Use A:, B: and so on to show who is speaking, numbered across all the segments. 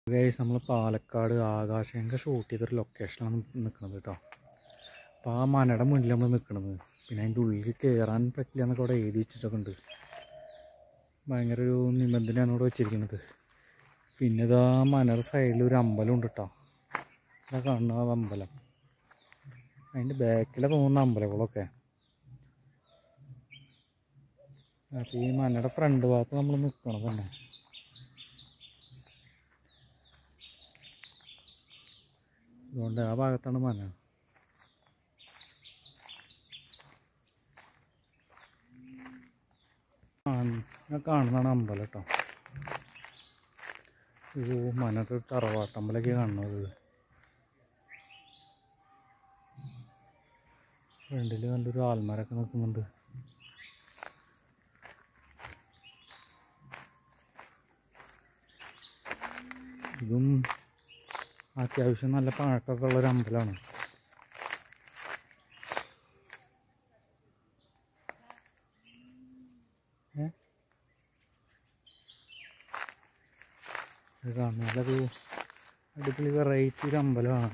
A: Guys നമ്മൾ Palakkad Akashganga shoot ചെയ്തൊരു ലൊക്കേഷനാണ് നിൽക്കുന്നത് കേട്ടോ. അപ്പോൾ ആ മനയുടെ മുന്നിൽ നമ്മൾ നിൽക്കുന്നത്. പിന്നെ അതിൻ്റെ ഉള്ളിൽ കയറാൻ പറ്റില്ല എന്നൊക്കെ അവിടെ എഴുതി വെച്ചിട്ടൊക്കെ ഉണ്ട്. ഭയങ്കര ഒരു നിബന്ധനയാണ് ഇവിടെ വെച്ചിരിക്കുന്നത്. പിന്നെ ഇതാ മനയുടെ സൈഡിൽ ഒരു അമ്പലം ഉണ്ട് കേട്ടോ. ഇവിടെ കാണുന്ന അമ്പലം, അതിൻ്റെ ബാക്കിലാണ് തോന്നുന്ന അമ്പലങ്ങളൊക്കെ. അപ്പോൾ ഈ മനയുടെ ഫ്രണ്ട് ഭാഗത്ത് നമ്മൾ നിൽക്കണം തന്നെ. അതുകൊണ്ട് ആ ഭാഗത്താണ് മന. കാണുന്നതാണ് അമ്പലം കേട്ടോ. ഇത് മനയുടെ തറവാട്ടമ്പലൊക്കെ കാണുന്നത്. ഫ്രണ്ടിൽ നല്ലൊരു ആൽമരമൊക്കെ നിൽക്കുന്നുണ്ട്. ഇതും അത്യാവശ്യം നല്ല പഴക്കമൊക്കെ ഉള്ളൊരു അമ്പലമാണ്. ഇത് നല്ലൊരു അടിപൊളി വെറൈറ്റി ഒരു അമ്പലമാണ്.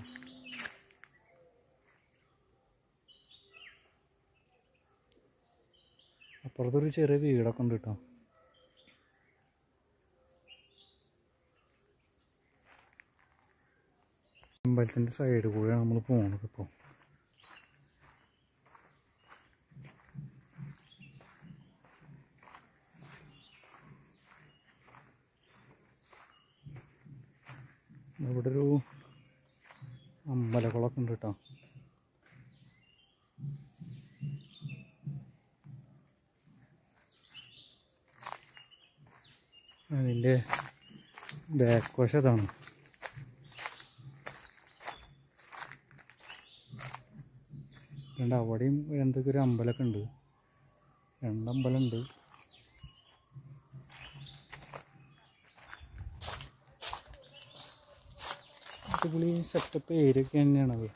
A: അപ്പുറത്തൊരു ചെറിയ വീടൊക്കെ ഉണ്ട് കേട്ടോ. അമ്പലത്തിൻ്റെ സൈഡ് കൂടെയാണ് നമ്മൾ പോകുന്നത്. ഇപ്പോൾ ഇവിടെ ഒരു അമ്പലക്കുളമൊക്കെ ഉണ്ട് കേട്ടോ. അതിൻ്റെ ബാക്ക് വശത്താണ്. അവിടെയും എന്തൊക്കെ ഒരു അമ്പലമൊക്കെ ഉണ്ട്. രണ്ടമ്പലം ഉണ്ട്. അടിപൊളി സെറ്റപ്പ് ഏരിയ ഒക്കെ തന്നെയാണത്.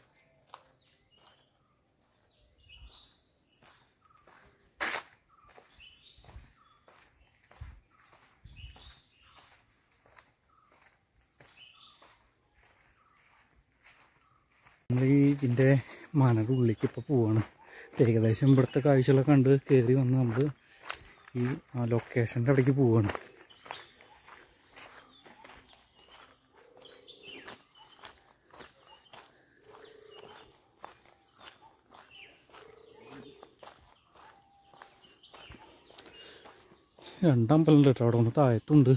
A: നമ്മൾ ഇതിൻ്റെ മനയുടെ ഉള്ളിലേക്ക് ഇപ്പോൾ പോവാണ്. ഏകദേശം ഇവിടുത്തെ കാഴ്ചകളൊക്കെ കണ്ട് കയറി വന്ന് നമ്മൾ ഈ ലൊക്കേഷൻ്റെ അവിടേക്ക് പോവാണ്. രണ്ടമ്പലം ഉണ്ട് കേട്ടോ. അവിടെ ഒന്ന് താഴത്തുണ്ട്.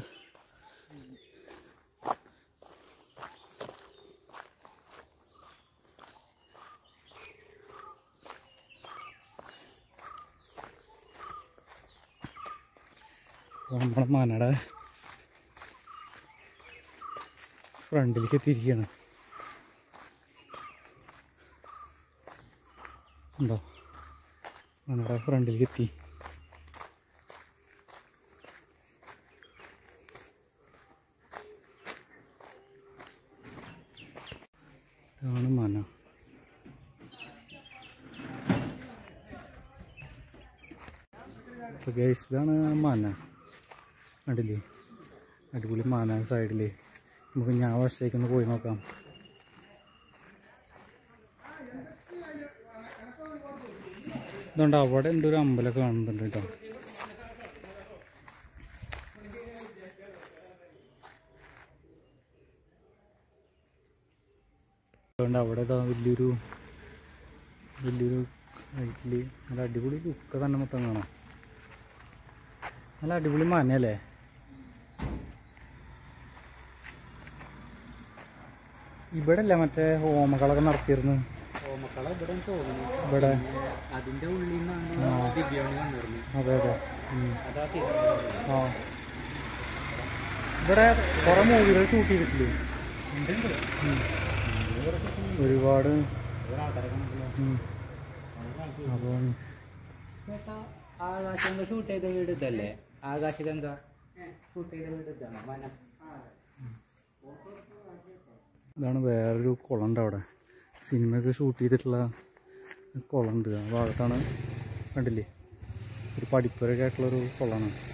A: നമ്മുടെ മനയുടെ ഫ്രണ്ടിലേക്ക് എത്തിയിരിക്കുകയാണ്. ഉണ്ടോ, മനയുടെ ഫ്രണ്ടിലേക്ക് എത്തി. ഇതാണ് മന. അപ്പോൾ ഗൈസ് ഇതാണ് മന. കണ്ടില്ലേ, അടിപൊളി മന സൈഡിൽ. നമുക്ക് ഞാൻ വശത്തേക്കൊന്ന് പോയി നോക്കാം. ഇതുകൊണ്ട് അവിടെ ഉണ്ട് ഒരു അമ്പലമൊക്കെ കാണുന്നുണ്ട് കേട്ടോ. അതുകൊണ്ട് അവിടെ വലിയൊരു ഹൈറ്റിൽ നല്ല അടിപൊളി ലുക്ക് തന്നെ മൊത്തം കാണാം. നല്ല അടിപൊളി മനയല്ലേ. ഇവിടെ അല്ല മറ്റേ ഹോമകളൊക്കെ നടത്തിയിരുന്നു. ഇവിടെ അതിൻ്റെ ഉള്ളിൽ നിന്നാണ്. അതെ അതെ. ആ ഇവിടെ കുറെ മൂവികൾ ഷൂട്ട് ചെയ്തിട്ടില്ലേ. ഒരുപാട്. അപ്പം
B: ആകാശഗംഗ ഷൂട്ട് ചെയ്ത വീട് ഇതല്ലേ? ആകാശഗംഗ ഷൂട്ട് ചെയ്ത വീട് ഇതാണ്.
A: ഇതാണ് വേറൊരു കുളമുണ്ട് അവിടെ. സിനിമയൊക്കെ ഷൂട്ട് ചെയ്തിട്ടുള്ള കുളമുണ്ട്. ആ ഭാഗത്താണ്. കണ്ടില്ലേ, ഒരു പഠിപ്പുരൊക്കെ ആയിട്ടുള്ളൊരു കുളമാണ്.